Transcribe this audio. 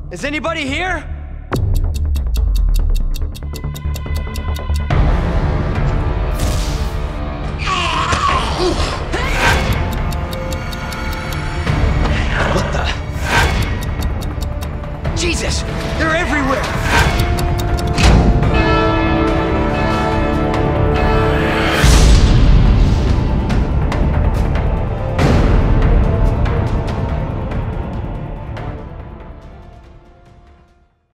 Is anybody here? What the? Jesus! They're everywhere!